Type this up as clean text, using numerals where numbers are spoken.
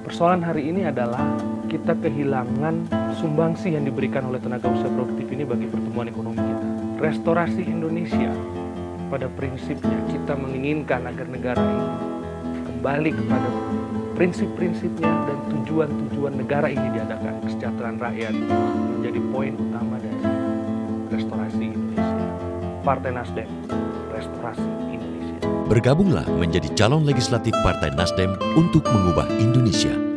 Persoalan hari ini adalah kita kehilangan sumbangsi yang diberikan oleh tenaga usaha produktif ini bagi pertumbuhan ekonomi kita. Restorasi Indonesia, pada prinsipnya kita menginginkan agar negara ini kembali kepada prinsip-prinsipnya dan tujuan-tujuan negara ini diadakan. Kesejahteraan rakyat menjadi poin utama dari restorasi Indonesia. Partai Nasdem, restorasi Indonesia. Bergabunglah menjadi calon legislatif Partai Nasdem untuk mengubah Indonesia.